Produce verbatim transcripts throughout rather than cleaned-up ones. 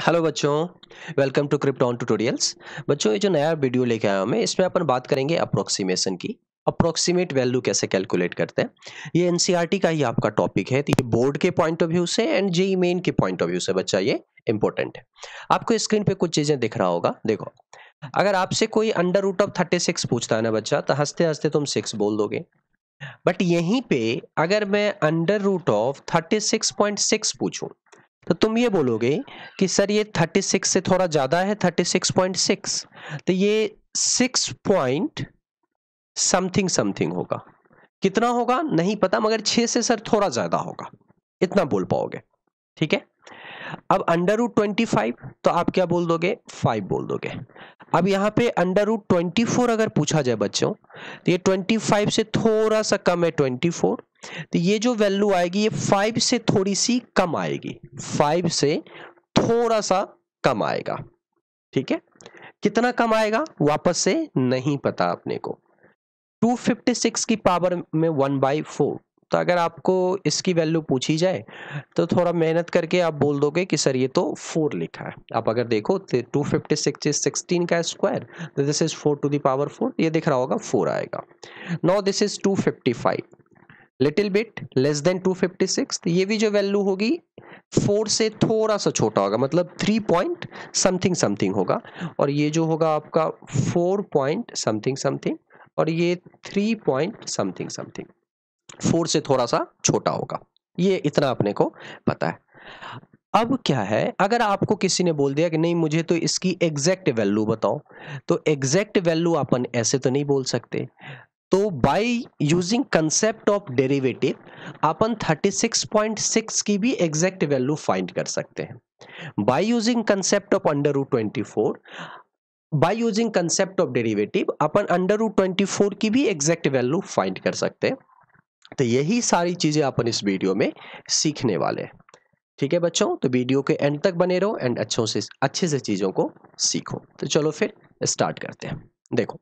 Hello बच्चों, welcome to krypton tutorials. बच्चों, ये जो नया वीडियो लेके आया हूं मैं, इसमें अपन बात करेंगे अप्रोक्सीमेशन की। अप्रोक्सीमेट वैल्यू कैसे कैलकुलेट करते हैं। ये एनसीईआरटी का ही आपका टॉपिक है, तो ये बोर्ड के पॉइंट ऑफ व्यू से एंड जेईई मेन के पॉइंट ऑफ व्यू से बच्चा ये इंपॉर्टेंट है। आपको स्क्रीन पे कुछ चीजें दिख रहा होगा। देखो, अगर आपसे कोई under root of thirty six पूछता है ना बच्चा, तो हंसते हंसते तुम सिक्स बोल दोगे। बट यहीं पे अगर मैं under root of thirty six point six पूछूं, तो तुम ये बोलोगे कि सर ये थर्टी सिक्स से थोड़ा ज्यादा है, थर्टी सिक्स पॉइंट सिक्स, तो ये सिक्स पॉइंट समथिंग समथिंग होगा। कितना होगा नहीं पता, मगर छह से सर थोड़ा ज्यादा होगा, इतना बोल पाओगे। ठीक है। अब अंडर रूट ट्वेंटी फाइव, तो आप क्या बोल दोगे? फाइव बोल दोगे। अब यहाँ पे अंडर रूट ट्वेंटी फोर अगर पूछा जाए बच्चों, तो ये ट्वेंटी फाइव से थोड़ा सा कम है ट्वेंटी फोर, तो ये जो वैल्यू आएगी ये फाइव से थोड़ी सी कम आएगी, फाइव से थोड़ा सा कम आएगा। ठीक है। कितना कम आएगा वापस से नहीं पता अपने को। टू फिफ्टी सिक्स की पावर में वन बाई फोर, तो अगर आपको इसकी वैल्यू पूछी जाए तो थोड़ा मेहनत करके आप बोल दोगे कि सर ये तो फोर लिखा है। आप अगर देखो तो two fifty six is sixteen का स्क्वायर, तो this is four to the power four, ये दिख रहा होगा फोर आएगा। Now this is two fifty five, little bit less than two fifty six, तो ये भी जो वैल्यू होगी फोर से थोड़ा सा छोटा होगा, मतलब थ्री पॉइंट समथिंग समथिंग होगा। और ये जो होगा आपका फोर पॉइंट समथिंग समथिंग, और ये three point something something, four से थोड़ा सा छोटा होगा। ये इतना अपने को पता है। अब क्या है, अगर आपको किसी ने बोल दिया कि नहीं मुझे तो इसकी एग्जैक्ट वैल्यू बताओ, तो एग्जैक्ट वैल्यू अपन ऐसे तो नहीं बोल सकते। तो by using concept of derivative अपन थर्टी सिक्स पॉइंट सिक्स की भी एग्जैक्ट वैल्यू फाइंड कर सकते हैं। By using concept of under root twenty four, by using concept of derivative अपन अंडर रूट ट्वेंटी फोर की भी एग्जैक्ट वैल्यू फाइंड कर सकते हैं। तो यही सारी चीजें अपन इस वीडियो में सीखने वाले हैं। ठीक है बच्चों, तो वीडियो के एंड तक बने रहो एंड अच्छों से अच्छे से चीजों को सीखो। तो चलो फिर स्टार्ट करते हैं। देखो,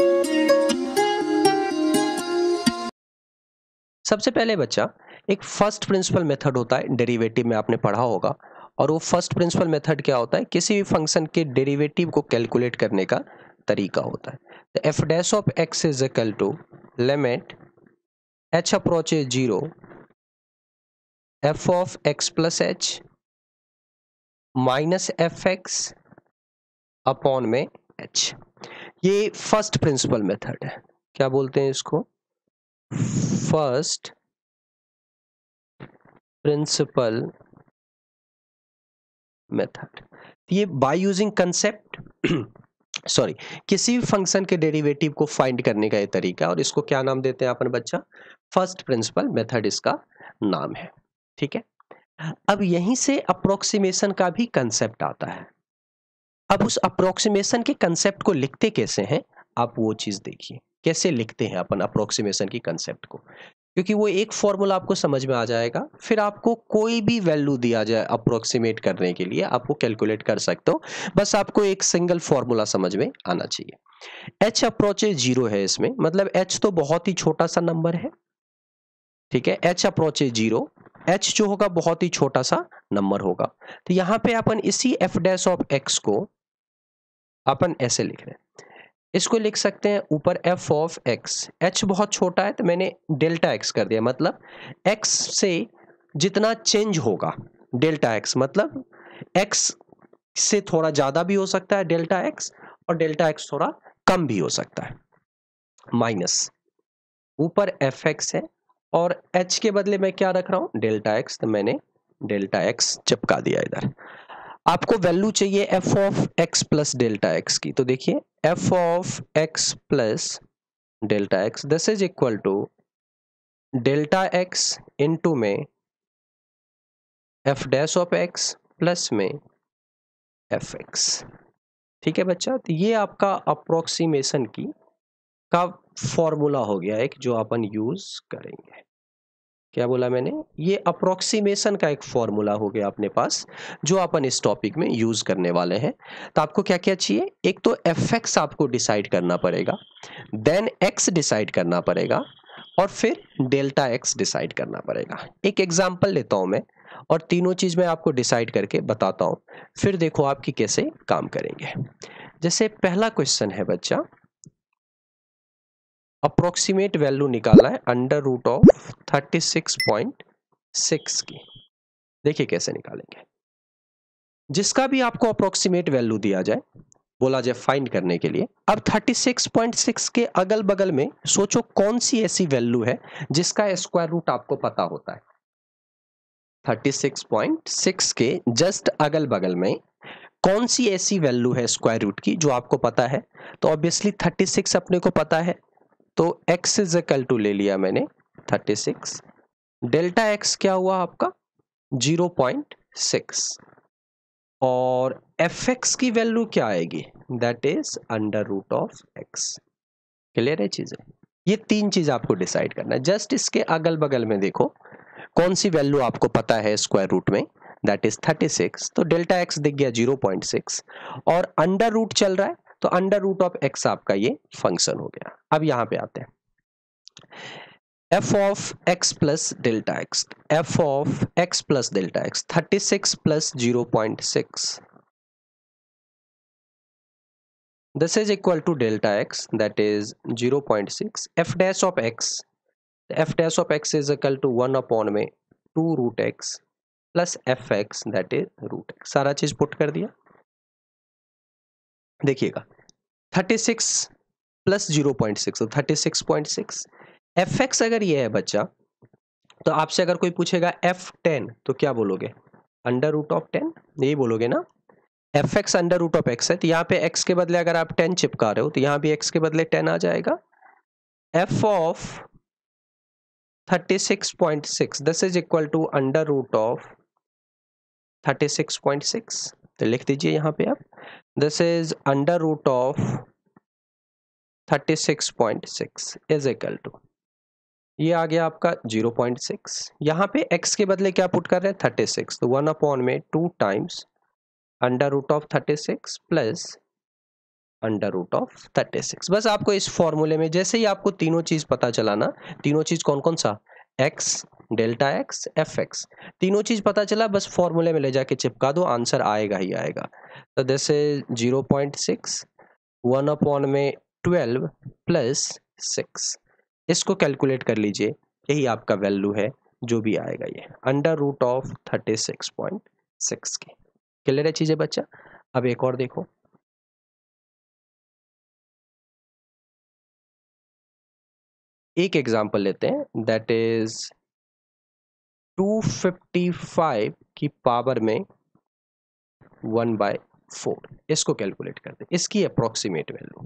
सबसे पहले बच्चा एक फर्स्ट प्रिंसिपल मेथड होता है, डेरिवेटिव में आपने पढ़ा होगा। और वो फर्स्ट प्रिंसिपल मेथड क्या होता है? किसी भी फंक्शन के डेरिवेटिव को कैलकुलेट करने का तरीका होता है। तो f dash of x is equal to limit h approaches zero f of x plus h minus f x upon में एच। ये फर्स्ट प्रिंसिपल मेथड है। क्या बोलते हैं इसको? First principle method. ये बाय यूजिंग कंसेप्ट सॉरी किसी भी फंक्शन के डेरिवेटिव को फाइंड करने का ये तरीका, और इसको क्या नाम देते हैं अपन बच्चा? फर्स्ट प्रिंसिपल मेथड इसका नाम है। ठीक है। अब यहीं से अप्रोक्सीमेशन का भी कंसेप्ट आता है। अब उस अप्रोक्सीमेशन के कंसेप्ट को लिखते कैसे हैं, आप वो चीज देखिए। कैसे लिखते हैं अपन अप्रोक्सीमेशन की कंसेप्ट को, क्योंकि वो एक फॉर्मूला आपको समझ में आ जाएगा। फिर आपको कोई भी वैल्यू दिया जाए अप्रोक्सीमेट करने के लिए, आपको कैलकुलेट कर सकते हो। बस आपको एक सिंगल फॉर्मूला समझ में आना चाहिए। एच अप्रोचेज जीरो है इसमें, मतलब एच तो बहुत ही छोटा सा नंबर है। ठीक है। एच अप्रोचेज जीरो, एच जो होगा बहुत ही छोटा सा नंबर होगा। तो यहां पे अपन इसी एफ डैश ऑफ एक्स को अपन ऐसे लिख रहे हैं। इसको लिख सकते हैं ऊपर एफ ऑफ एक्स, एच बहुत छोटा है तो मैंने डेल्टा एक्स कर दिया, मतलब एक्स से जितना चेंज होगा डेल्टा एक्स, मतलब एक्स से थोड़ा ज्यादा भी हो सकता है डेल्टा एक्स, और डेल्टा एक्स थोड़ा कम भी हो सकता है। माइनस ऊपर एफ एक्स है, और एच के बदले मैं क्या रख रहा हूं? डेल्टा एक्स, तो मैंने डेल्टा एक्स चिपका दिया इधर। आपको वैल्यू चाहिए f of x plus delta x की, तो देखिए f of x plus delta x this is equal to delta x into में f dash of x plus में एफ एक्स। ठीक है बच्चा, तो ये आपका अप्रोक्सीमेशन की का फॉर्मूला हो गया एक, जो अपन यूज करेंगे। क्या बोला मैंने? ये अप्रोक्सीमेशन का एक फॉर्मूला हो गया अपने पास, जो अपन इस टॉपिक में यूज करने वाले हैं। तो आपको क्या क्या चाहिए? एक तो एफ एक्स आपको डिसाइड करना पड़ेगा, देन एक्स डिसाइड करना पड़ेगा, और फिर डेल्टा एक्स डिसाइड करना पड़ेगा। एक एग्जांपल लेता हूं मैं, और तीनों चीज मैं आपको डिसाइड करके बताता हूं, फिर देखो आपकी कैसे काम करेंगे। जैसे पहला क्वेश्चन है बच्चा, अप्रोक्सीमेट वैल्यू निकालना है under root of thirty six point six की। देखिए कैसे निकालेंगे। जिसका भी आपको अप्रोक्सीमेट वैल्यू दिया जाए, बोला जाए फाइंड करने के लिए, अब थर्टी सिक्स पॉइंट सिक्स के अगल बगल में सोचो कौन सी ऐसी वैल्यू है जिसका स्क्वायर रूट आपको पता होता है। थर्टी सिक्स पॉइंट सिक्स के जस्ट अगल बगल में कौन सी ऐसी वैल्यू है स्क्वायर रूट की जो आपको पता है। तो ऑब्वियसली थर्टी सिक्स अपने को पता है, तो x इज इक्वल टू ले लिया मैंने थर्टी सिक्स, डेल्टा x क्या हुआ आपका ज़ीरो पॉइंट सिक्स, और fx की वैल्यू क्या आएगी, that is under root of x। Clear है चीजें। ये तीन चीज आपको डिसाइड करना है। जस्ट इसके अगल बगल में देखो कौन सी वैल्यू आपको पता है स्क्वायर रूट में, दैट इज थर्टी सिक्स, तो डेल्टा एक्स दिख गया ज़ीरो पॉइंट सिक्स, और अंडर रूट चल रहा है तो अंडर रूट ऑफ एक्स आपका ये फंक्शन हो गया। अब यहां पे आते हैं, f of x plus delta x, f of x plus delta x, thirty six plus zero point six, this is equal to delta x, that is zero point six, f dash of x, f dash of x is equal to one upon में two root x plus fx, that is root x। सारा चीज put कर दिया। देखिएगा thirty six plus zero point six, thirty six point six, fx अगर ये है बच्चा, तो आपसे अगर कोई पूछेगा f टेन तो क्या बोलोगे, अंडर रूट ऑफ टेन, यही बोलोगे ना। F x under root of x है, तो यहाँ पे x के बदले अगर आप टेन चिपका रहे हो तो यहाँ भी x के बदले टेन आ जाएगा। f of thirty six point six, this is equal to under root of thirty six point six, तो लिख दीजिए यहाँ पे आप, this is under root of thirty six point six is equal to, ये आ गया आपका ज़ीरो पॉइंट सिक्स। यहाँ पे x के बदले क्या पुट कर रहे हैं थर्टी सिक्स, तो वन अपॉन में two times under root of thirty six plus under root of thirty six. बस आपको इस फॉर्मूले में जैसे ही आपको तीनों चीज पता चला ना, तीनों चीज कौन कौन सा, x, डेल्टा x, fx, तीनों चीज पता चला, बस फॉर्मूले में ले जाके चिपका दो, आंसर आएगा ही आएगा। तो जैसे zero point six, one upon में ट्वेल्व प्लस सिक्स, इसको कैलकुलेट कर लीजिए, यही आपका वैल्यू है जो भी आएगा ये under root of thirty six point six की। क्लियर है चीजें बच्चा। अब एक और देखो, एक एग्जाम्पल लेते हैं, that is two fifty five की पावर में वन बाय फोर, इसको कैलकुलेट करते हैं, इसकी अप्रोक्सीमेट वैल्यू।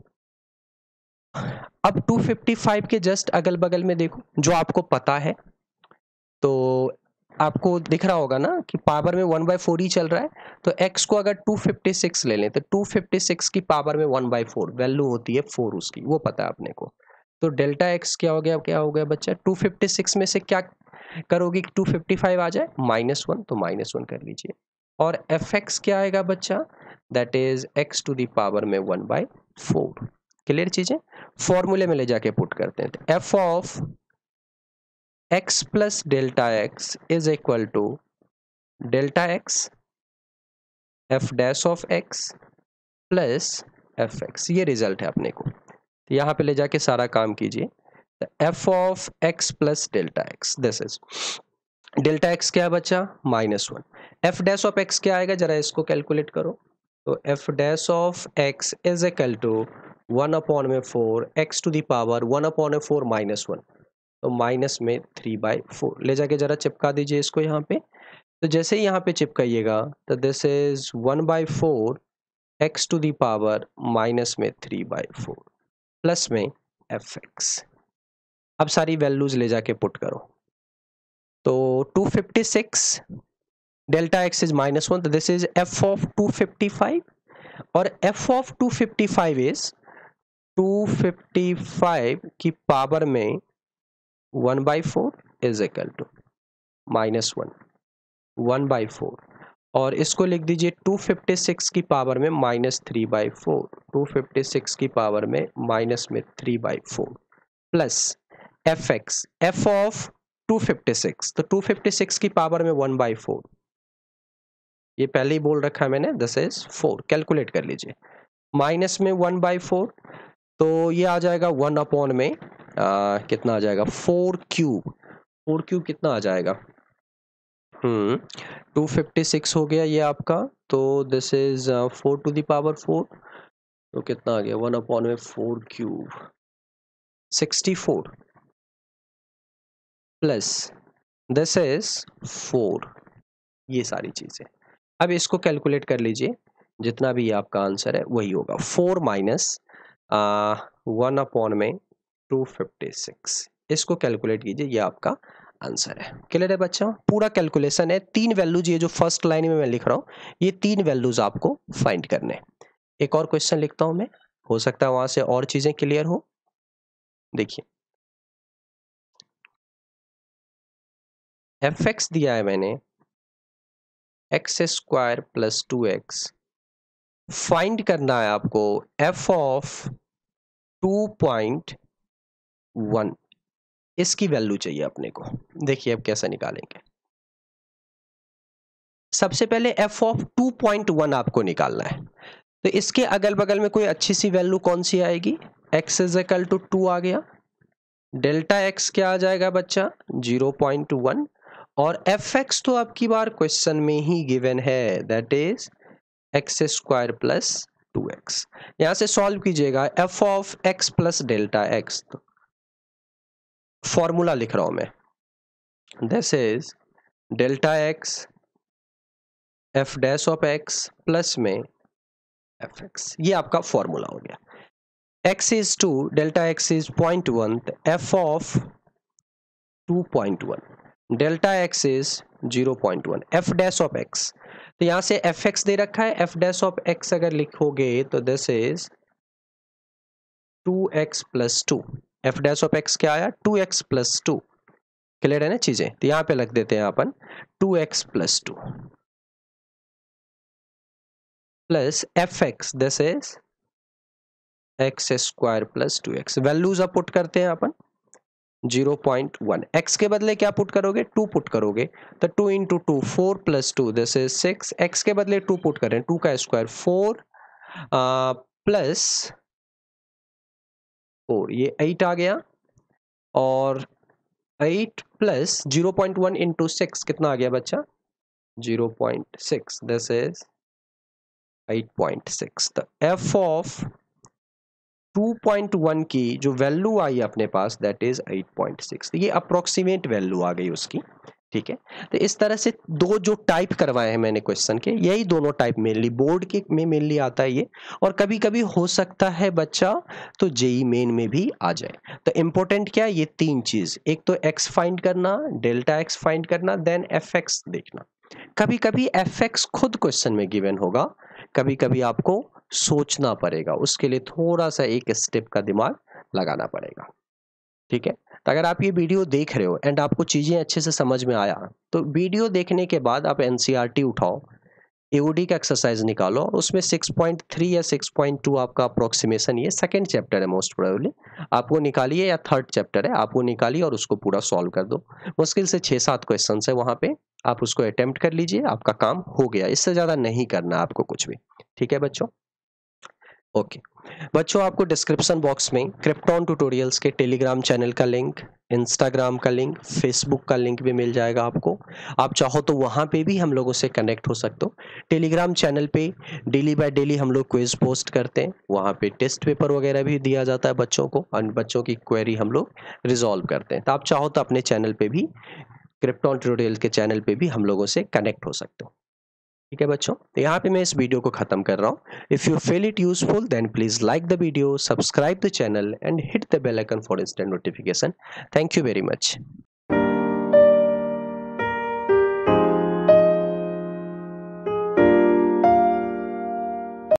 अब टू फिफ्टी फाइव के जस्ट अगल बगल में देखो जो आपको पता है, तो आपको दिख रहा होगा ना कि पावर में वन बाय फोर ही चल रहा है, तो x को अगर टू फिफ्टी सिक्स ले लें तो टू फिफ्टी सिक्स की पावर में वन बाय फोर वैल्यू होती है फोर, उसकी वो पता है अपने को। तो डेल्टा x क्या हो गया, क्या हो गया बच्चा, टू फिफ्टी सिक्स में से क्या करोगे कि टू फिफ्टी फाइव आ जाए, माइनस वन, तो माइनस वन कर लीजिए। और एफ एक्स क्या आएगा बच्चा, that is x to the power में वन बाय फोर। क्लियर चीजें, फॉर्मूले में ले जाके पुट करते हैं, तो f of x plus delta x is equal to delta x f dash of x plus f x, ये रिजल्ट है अपने को। तो यहाँ पे ले जाके सारा काम कीजिए, f of x plus delta x, this is delta x क्या है बच्चा, minus one, f dash of x क्या आएगा, जरा इसको कैलकुलेट करो, तो f dash of x is equal to one upon में four, x to the power one upon में फोर माइनस वन, तो माइनस में थ्री बाई फोर, ले जाके जरा चिपका दीजिए इसको यहाँ पे। तो जैसे ही यहाँ पे चिपकाइएगा तो this is one by four x to the power minus में थ्री बाई फोर प्लस में एफ एक्स। अब सारी वैल्यूज ले जाके पुट करो, तो two fifty six delta x is minus one, तो this is f of two fifty five, और f of two fifty five is two fifty five की पावर में one by four is equal to minus one, one by four, और इसको लिख दीजिए two fifty six की power में minus three by four, two fifty six की power में माइनस में three by four plus f x, f of two fifty six, तो टू फिफ्टी सिक्स की पावर में वन बाई फोर, ये पहले ही बोल रखा है मैंने, दिस इज फोर, कैलकुलेट कर लीजिए। माइनस में वन बाई फोर, तो ये आ जाएगा वन अपॉन में आ, कितना आ जाएगा, फोर क्यूब, फोर क्यूब कितना आ जाएगा, हम्म टू फिफ्टी सिक्स हो गया ये आपका, तो this is four to the power four, तो कितना आ गया, वन अपॉन में four cube, sixty four plus this is four, ये सारी चीजें। अब इसको कैलकुलेट कर लीजिए, जितना भी आपका आंसर है वही होगा, फोर माइनस वन अपॉन में टू फिफ्टी सिक्स, इसको कैलकुलेट कीजिए, ये आपका आंसर है। क्लियर है बच्चा, पूरा कैलकुलेशन है, तीन वैल्यूज, ये जो फर्स्ट लाइन में मैं लिख रहा हूँ ये तीन वैल्यूज आपको फाइंड करने। एक और क्वेश्चन लिखता हूं मैं, हो सकता है वहां से और चीजें क्लियर हो। देखिए एफ एक्स दिया है मैंने, x square plus two x, find करना है आपको f of two point one, इसकी वैल्यू चाहिए अपने को। देखिए अब कैसे निकालेंगे, सबसे पहले f of two point one आपको निकालना है, तो इसके अगल बगल में कोई अच्छी सी वैल्यू कौन सी आएगी, x is equal to two आ गया, डेल्टा एक्स क्या आ जाएगा बच्चा, जीरो पॉइंट वन, और एफ एक्स तो आपकी बार क्वेश्चन में ही गिवन है, that is x square plus two x. यहां से सॉल्व कीजिएगा, f of x plus delta x, formula लिख रहा हूं मैं, this is delta x f dash of x plus में एफ एक्स, ये आपका फॉर्मूला हो गया। x is two, delta x is point one, f of two point one, delta x is zero point one, f dash of x, तो यहां से F x दे रखा है, एफ डैश ऑफ x अगर लिखोगे तो this is two x plus two, f dash of x क्या आया, two x plus two. Clear है ना चीजें, तो यहां पे लग देते हैं अपन two x plus two plus f x, this is x square plus two x, values अब पुट करते हैं अपन, जीरो पॉइंट वन, एक्स के बदले क्या पुट करोगे, टू पुट करोगे, तो two into two, four plus to, this is six, x के बदले टू पुट करें, टू का स्क्वायर फोर प्लस फोर, ये एट आ गया, और eight plus zero point one into six कितना आ गया बच्चा, zero point six, this is eight point six. तो f of two point one की जो वैल्यू आई अपने पास, that is eight point six, ये अप्रोक्सीमेट वैल्यू आ गई उसकी। ठीक है, तो इस तरह से दो जो टाइप करवाए हैं मैंने क्वेश्चन के, यही दोनों टाइप मेनली बोर्ड के में मेनली आता है ये, और कभी कभी हो सकता है बच्चा तो जेई मेन में भी आ जाए। तो इंपॉर्टेंट क्या है, ये तीन चीज, एक तो एक्स फाइंड करना, डेल्टा एक्स फाइंड करना, देन एफ एक्स देखना। कभी कभी एफ एक्स खुद क्वेश्चन में गिवन होगा, कभी कभी आपको सोचना पड़ेगा, उसके लिए थोड़ा सा एक स्टेप का दिमाग लगाना पड़ेगा। ठीक है, तो अगर आप ये वीडियो देख रहे हो एंड आपको चीजें अच्छे से समझ में आया, तो वीडियो देखने के बाद आप एनसीईआरटी उठाओ, एओडी का एक्सरसाइज निकालो, और उसमें सिक्स पॉइंट थ्री या सिक्स पॉइंट टू आपका अप्रोक्सीमेशन, ये सेकंड चैप्टर है मोस्ट प्रोबेबली, आपको निकालिए, या थर्ड चैप्टर है आपको निकालिए और उसको पूरा सॉल्व कर दो। मुश्किल से छः सात क्वेश्चन है वहाँ पे, आप उसको अटेम्प्ट कर लीजिए, आपका काम हो गया, इससे ज़्यादा नहीं करना आपको कुछ भी। ठीक है बच्चों, ओके बच्चों, आपको डिस्क्रिप्शन बॉक्स में क्रिप्टॉन ट्यूटोरियल्स के टेलीग्राम चैनल का लिंक, इंस्टाग्राम का लिंक, फेसबुक का लिंक भी मिल जाएगा आपको। आप चाहो तो वहाँ पे भी हम लोगों से कनेक्ट हो सकते हो। टेलीग्राम चैनल पे डेली बाय डेली हम लोग क्विज पोस्ट करते हैं, वहाँ पे टेस्ट पेपर वगैरह भी दिया जाता है बच्चों को, और बच्चों की क्वेरी हम लोग रिजॉल्व करते हैं। तो आप चाहो तो अपने चैनल पे भी, क्रिप्टॉन ट्यूटोरियल के चैनल पे भी हम लोगों से कनेक्ट हो सकते हो। ठीक है बच्चों, तो यहाँ पे मैं इस वीडियो को खत्म कर रहा हूँ। If you feel it useful then please like the video, subscribe the channel and hit the bell icon for instant notification. Thank you very much.